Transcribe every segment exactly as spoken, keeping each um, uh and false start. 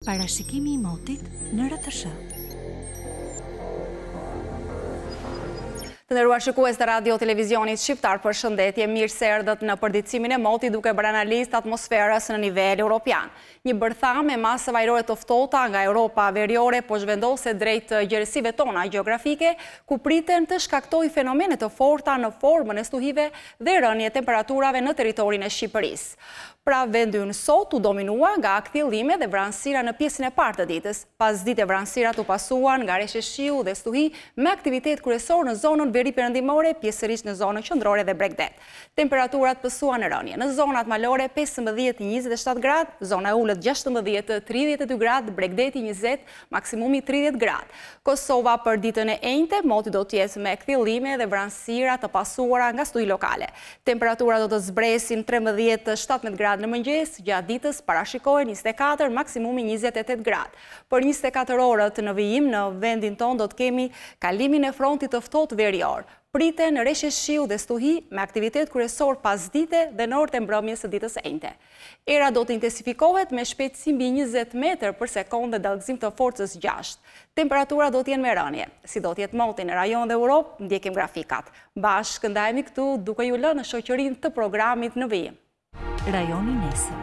Parashikimi i motit në R T S H. Të nderuar shikues të Radio Televizionit Shqiptar, përshëndetje, mirë se erdhët në përditësimin e motit duke bërë analizë atmosferës në nivel europian. Një bërtham me masë vajrore të ftohta nga Europa veriore po zhvendoset drejt gjerësive tona gjeografike, ku priten të shkaktoj fenomene të forta në formën e stuhive dhe rënje temperaturave në territorin e Shqipërisë. Pra vendi ynë sot u dominua nga akthjellime dhe vranësira në pjesën e parë të ditës. Pas dite vranësirat u pasuan nga reshje shiu dhe stuhi me aktivitet kryesor në zonën veri perëndimore, pjesërisht në zonën qendrore dhe Bregdet. Temperaturat pësuan në rënje. Në zonat malore pesëmbëdhjetë njëzet e shtatë gradë, zona e ulët gjashtëmbëdhjetë tridhjetë e dy gradë, Bregdeti njëzet, maksimumi tridhjetë gradë. Kosova për ditën e enjte, moti do të jetë me akthjellime dhe vranësira të pasuara nga stuhi lokale. Temperaturat do të zbresin trembëdhjetë shtatëmbëdhjetë gradë në mëngjes, gjatë ditës parashikohen njëzet e katër, maksimumi njëzet e tetë gradë. Për njëzet e katër orët në vijim në vendin ton do të kemi kalimin e frontit të ftohtë verior. Priten reshje shiu dhe stuhi me aktivitet kryesor pas dite dhe në orët e mbrëmjes së ditës së enjte. Era do të intensifikohet me shpejtësi mbi njëzet metër për sekond dhe dallgëzim të forcës gjashtë. Temperatura do të jenë me rënje. Si do të jetë moti në rajon dhe Europë, ndjekim grafikat. Bashkë ndajemi këtu duke ju lënë në shoqërinë të programit në vijim. Rajoni nesër.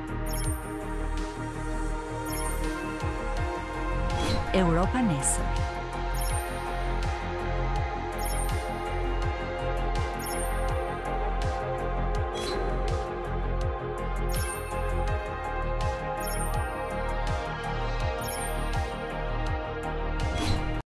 Europa nesër.